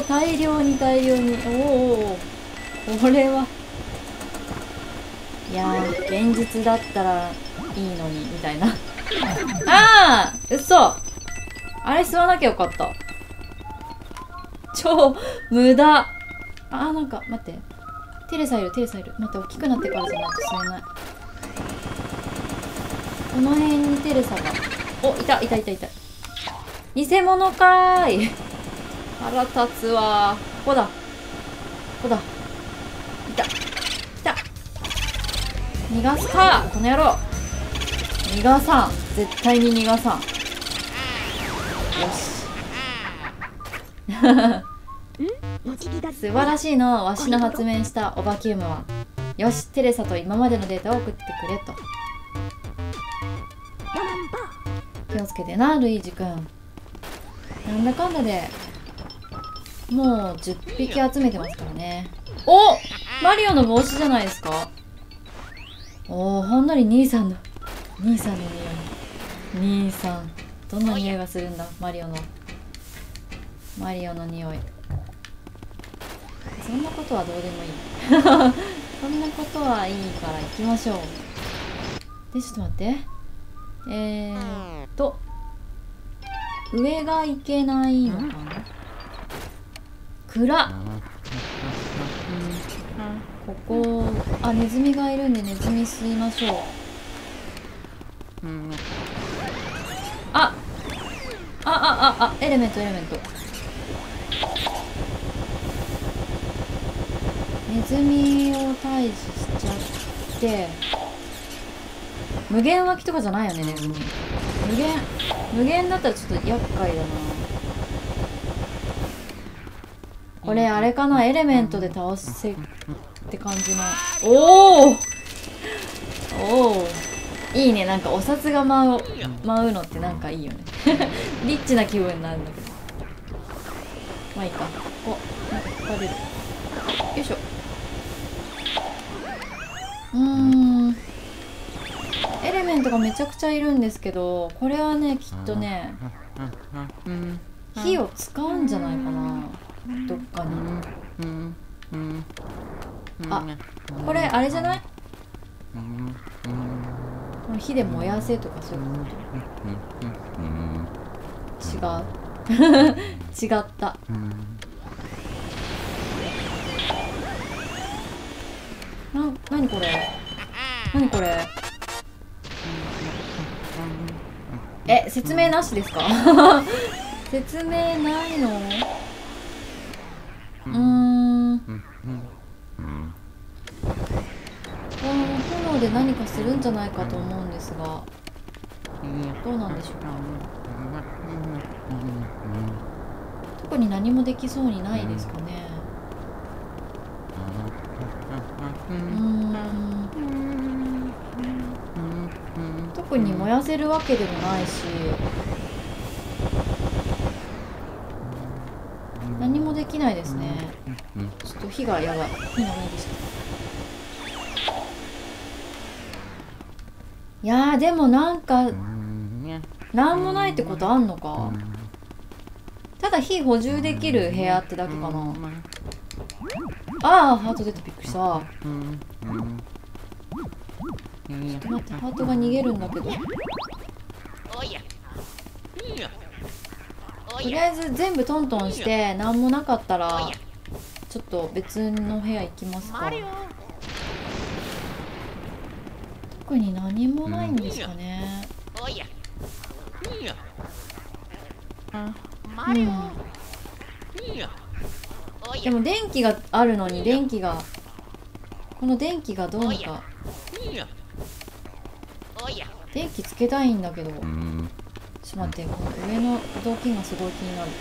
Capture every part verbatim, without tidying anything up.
お、大量に大量に。おお、これはいやー、現実だったらいいのにみたいな。あー、嘘。あれ吸わなきゃよかった。超無駄。あー、なんか待って、テレサいるテレサいる。待って、大きくなってからじゃないと吸えない。この辺にテレサが。お、いたいたいたいた。偽物かーい。腹立つわー。ここだここだ。いた来た。逃がすかこの野郎。逃がさん、絶対に逃がさん。よし素晴らしいの。わしの発明したオバキュームは。よし、テレサと今までのデータを送ってくれと。気をつけてな、ルイージくん。なんだかんだでもうじゅっぴき集めてますからね。お、マリオの帽子じゃないですか。おお、ほんのり兄さんの兄さんの匂い。兄さん、どんな匂いがするんだ。マリオのマリオの匂い。そんなことはどうでもいいそんなことはいいから行きましょう。で、ちょっと待って、えーっと上が行けないのかな。蔵、ここ、あ、ネズミがいるんでネズミ吸いましょう。あああああ、エレメントエレメント。ネズミを退治しちゃって。無限湧きとかじゃないよね、ネズミ。無限無限だったらちょっと厄介だな。これあれかな、エレメントで倒せって感じの。おおおお、いいね。なんかお札が舞う舞うのってなんかいいよねリッチな気分になるんだけど、まあいいか。お、なんか引っ張れる。よいしょ。うーん、エレメントがめちゃくちゃいるんですけど、これはね、きっとね火を使うんじゃないかな、どっかに。あ、これあれじゃない、火で燃やせとかそういうこと違う違った。な、なにこれなにこれ。え、説明なしですか説明ないの。うーん、この炎で何かするんじゃないかと思うんですが、どうなんでしょうか。特に何もできそうにないですかね。うーん、特に燃やせるわけでもないし、何もできないですね。ちょっと火がやばい。火の上でした。いやー、でもなんかなんもないってことあんのか。ただ火補充できる部屋ってだけかな。ああ、ハート出てびっくりした。ちょっと待って、ハートが逃げるんだけど。とりあえず全部トントンして何もなかったらちょっと別の部屋行きますか。特に何もないんですかね。うん、でも電気があるのに、電気がこの電気がどうにか。電気つけたいんだけど、ちょっと待って、この上の雑巾がすごい気になる。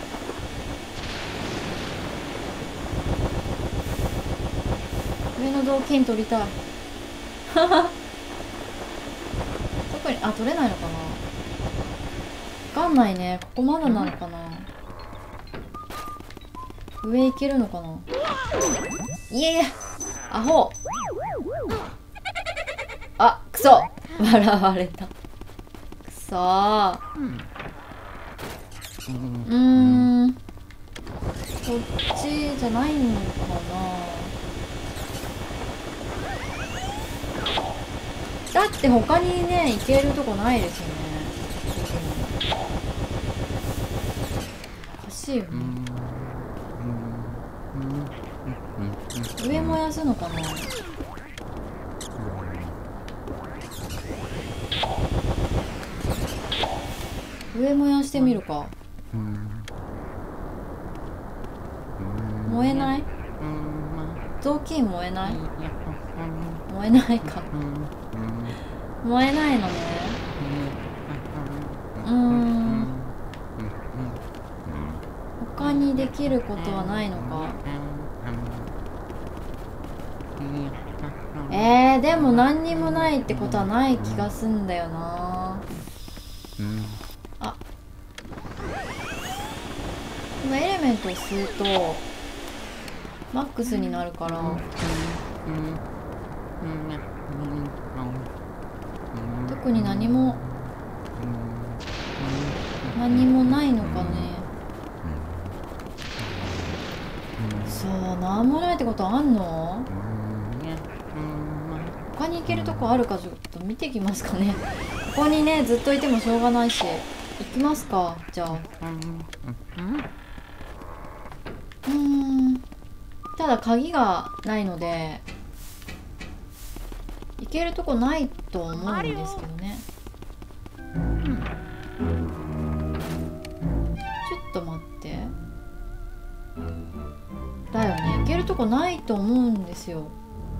上の雑巾取りたい特に、あ、取れないのかな、わかんないね。ここまだなのかな。上行けるのかな。いやいや、アホ。あ、クソ笑われた。くそー。うーん、ここっちじゃないのかな。だって他にね行けるとこないですよね。おかしいよね。上燃やすのかな。上燃やしてみるか。燃えない？雑巾燃えない？燃えないか。燃えないのね。うーん。他にできることはないのか。えー、でも何にもないってことはない気がすんだよな。あ、このエレメントを吸うとマックスになるから、特に何も何もないのかね。そう、なんもないってことあんの？他に行けるとこあるかちょっと見てきますかね。ここにねずっといてもしょうがないし、行きますか。じゃあうーん、ただ鍵がないので行けるとこないと思うんですけどね。ちょっと待って、だよね、行けるとこないと思うんですよ。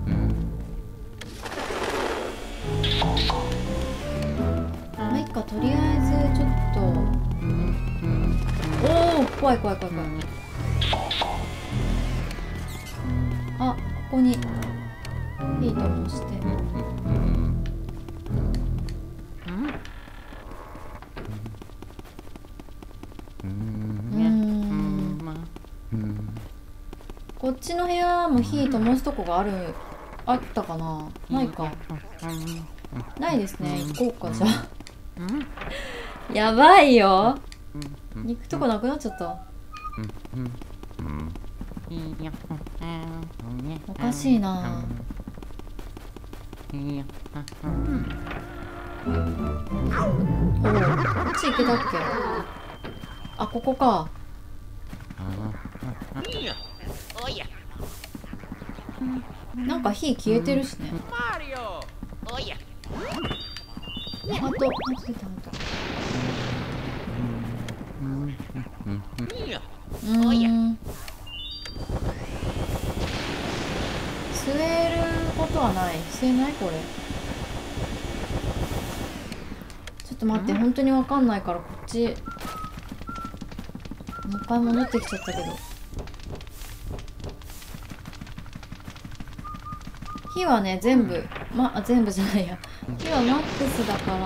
まあいいか、とりあえずちょっと、おお、怖い怖い怖い怖い。あ、ここにいいともして、うーん、こっちの部屋も火灯すとこがある、あったかな。ないか、ないですね。行こうか。じゃあやばいよ、行くとこなくなっちゃった。おかしいな。おお、こっち行けたっけ。あ、ここか。なんか火消えてるしね。ハート、ハート出た、ハート。うーん、吸えることはない。吸えない？これちょっと待って、本当にわかんないからこっちもう一回戻ってきちゃったけど。火はね全部、ま、あ、全部じゃないや、火はマックスだから。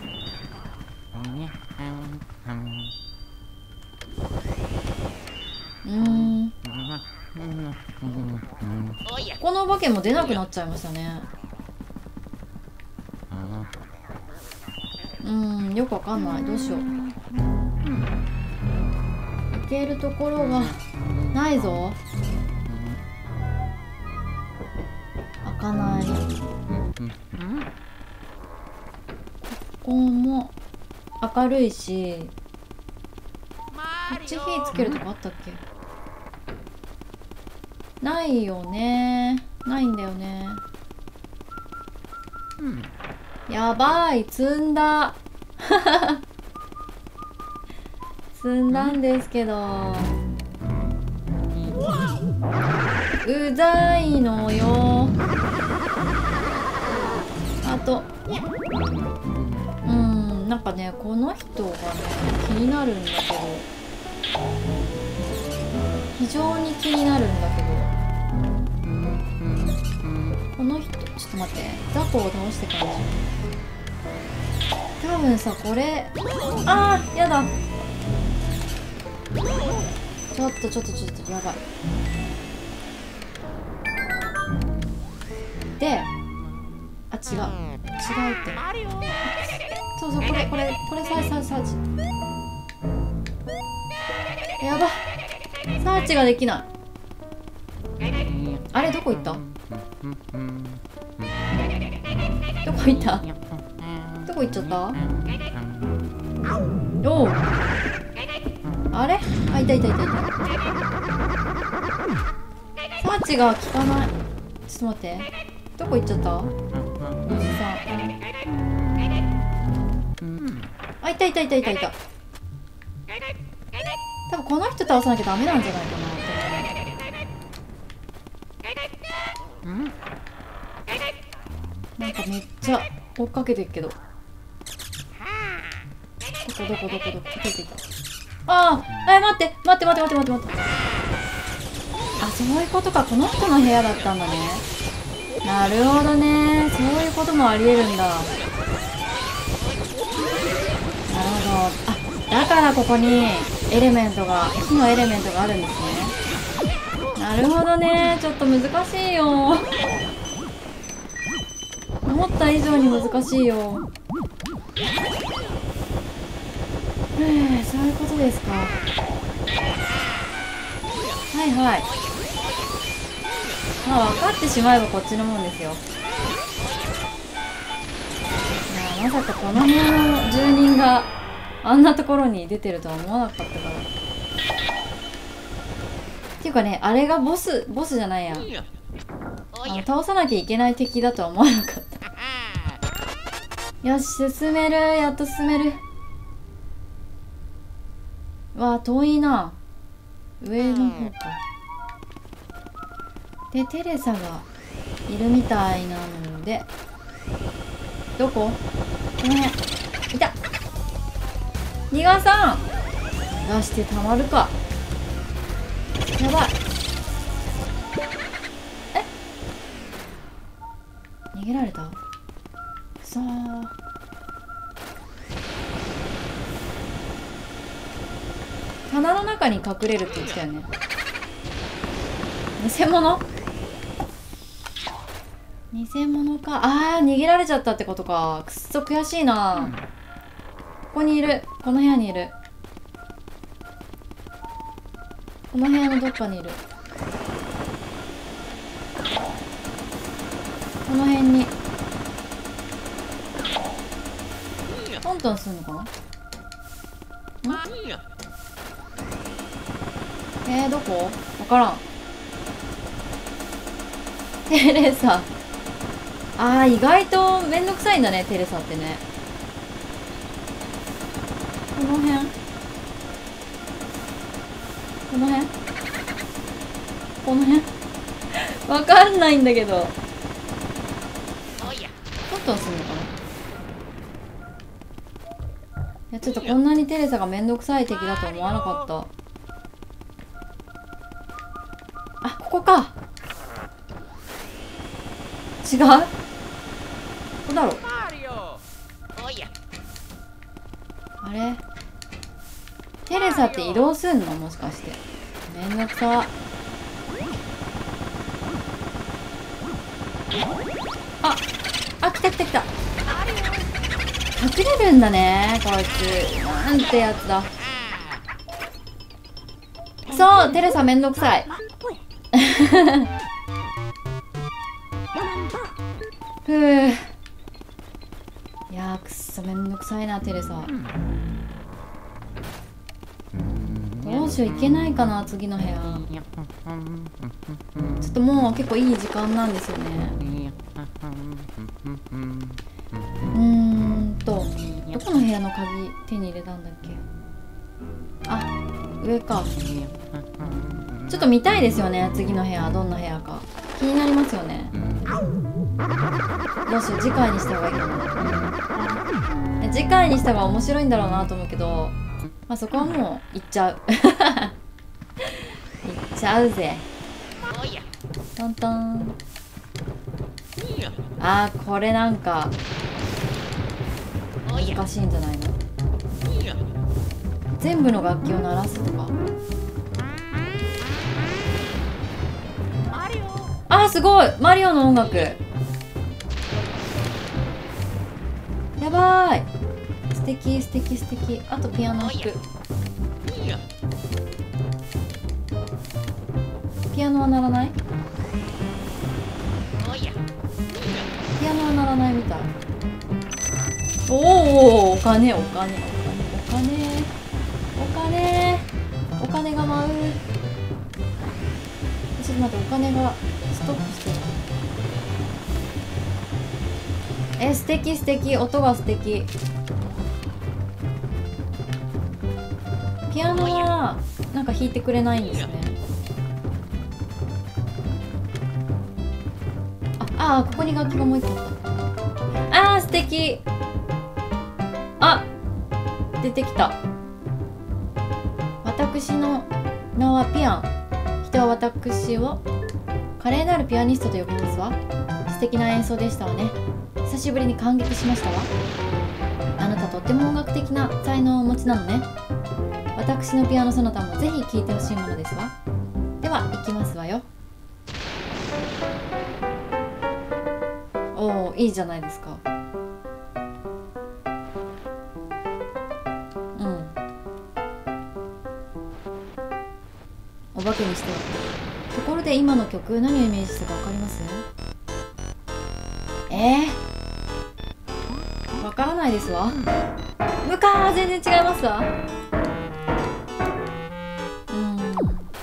うーん、このお化けも出なくなっちゃいましたね。うーん、よくわかんない。どうしよう。行けるところがないぞ。開かない。ここも明るいし、こっち火つけるとこあったっけ。ないよね。ないんだよね。やばい、積んだ積んだんですけど、うざいのよ。あと、うん、なんかね、この人がね気になるんだけど、非常に気になるんだけど、この人、ちょっと待って、雑魚を倒してから多分さ、これ、あー、やだ、ちょっとちょっとちょっとやばい。で、あ、違う違うって、そうそう、これこれこれサイサイサイジ、やば、 サーチができない。あれどこ行った？どこ行った？どこ行っちゃった？おお、あれ、あ、いたいたいたいた。サーチが効かない。ちょっと待って、どこ行っちゃった？おじさん。あ、いたいたいたいたいた。多分この人倒さなきゃダメなんじゃないかなって思う。なんかめっちゃ追っかけてるけど。どこどこどこどこ、いたいたいた。ああ、え、待って待って待って待って待って待って。あ、そういうことか。この人の部屋だったんだね。なるほどね。そういうこともありえるんだ。なるほど。あ、だからここにエレメントが、火のエレメントがあるんですね。なるほどね。ちょっと難しいよ。思った以上に難しいよ。へえ、そういうことですか。はいはい。まあ分かってしまえばこっちのもんですよ。いや、まさかこの部屋の住人があんなところに出てるとは思わなかったから。っていうかね、あれがボス、ボスじゃないや。あの倒さなきゃいけない敵だとは思わなかった。よし、進める。やっと進める。わあ、遠いな。上の方か。で、テレサがいるみたいなので、どこ？この辺。いた！逃がさん！逃がしてたまるか。やばい。え？逃げられた？くそー。棚の中に隠れるって言ってたよね。偽物？偽物か。あー、逃げられちゃったってことか。くっそ悔しいな。ここにいる。この部屋にいる。この部屋のどっかにいる。この辺にトントンするのかな。ん？えー、どこ？わからん。テレサ。あー、意外とめんどくさいんだね、テレサってね。この辺？この辺？この辺？わかんないんだけど。トントンするのかな。いや、ちょっとこんなにテレサがめんどくさい敵だと思わなかった。あ、ここか。違う？どこだろう。あれ？テレサって移動すんの？もしかして。めんどくさ。あ、あ、来た来た来た。隠れるんだね、こいつ。なんてやつだ。そう、テレサめんどくさい。ふう。いやー、くっそめんどくさいな、テレサ。どうしよう、いけないかな、次の部屋。ちょっともう結構いい時間なんですよね。うーんと、どこの部屋の鍵手に入れたんだっけ。あ、上か。ちょっと見たいですよね、次の部屋。どんな部屋か気になりますよね。どうしよう、次回にした方がいいかな。次回にした方が面白いんだろうなと思うけど、まあそこはもう行っちゃう。行っちゃうぜ。トントン。あー、これなんか難しいんじゃないの。全部の楽器を鳴らすとか。あー、すごい、マリオの音楽。やばーい。素敵素敵素敵。あとピアノ弾く。 ピアノは鳴らない？ピアノは鳴らないみたい。おお、お金お金お金お金お金お金が舞う。ちょっと待って、お金がストップしてる。え、素敵素敵、音が素敵。ピアノはなんか弾いてくれないんですね。ああー、ここに楽器がもう一個あった。あー素敵。あ、出てきた。私の名はピアン。人は私を華麗なるピアニストと呼びますわ。素敵な演奏でしたわね。久しぶりに感激しましたわ。あなたとっても音楽的な才能をお持ちなのね。私のピアノソナタもぜひ聴いてほしいものですわ。では行きますわよ。おお、いいじゃないですか。うん、お化けにしては。ところで今の曲何をイメージしたか分かります？えー、分からないですわ。むかー、全然違いますわ。うん、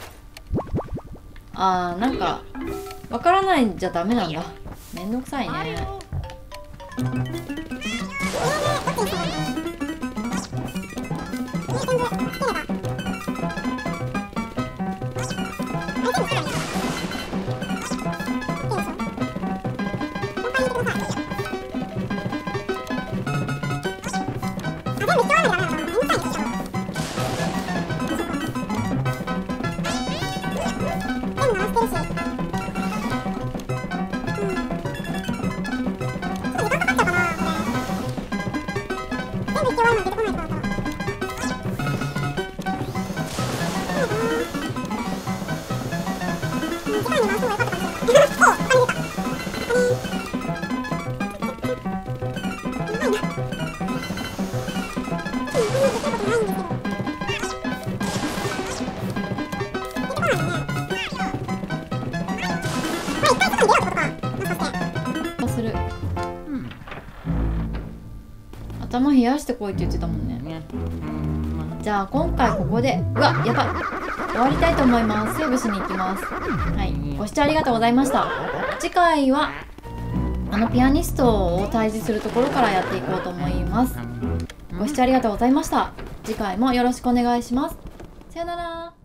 あー、なんか分からないんじゃダメなんだ。めんどくさいね。する。頭冷やしてこいって言ってたもんね。じゃあ今回ここで、うわ、やばい、終わりたいと思います。セーブしに行きます。はい、ご視聴ありがとうございました。次回はあのピアニストを退治するところからやっていこうと思います。ご視聴ありがとうございました。次回もよろしくお願いします。さよなら。